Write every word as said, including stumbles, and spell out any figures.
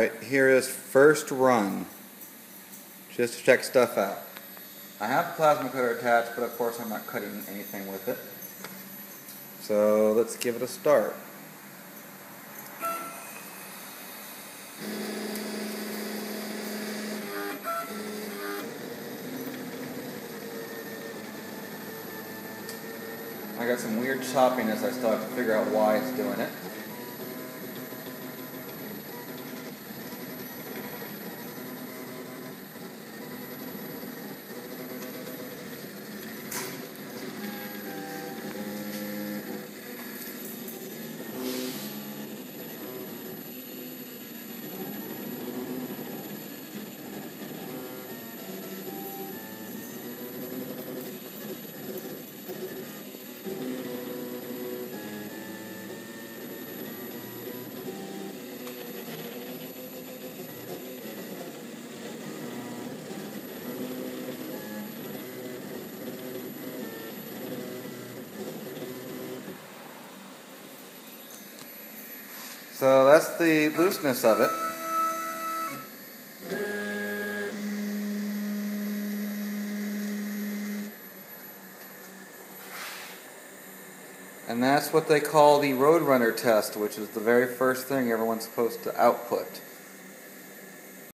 Alright, here is first run, just to check stuff out. I have the plasma cutter attached, but of course I'm not cutting anything with it. So let's give it a start. I got some weird choppiness. I still have to figure out why it's doing it. So that's the looseness of it. And that's what they call the roadrunner test, which is the very first thing everyone's supposed to output.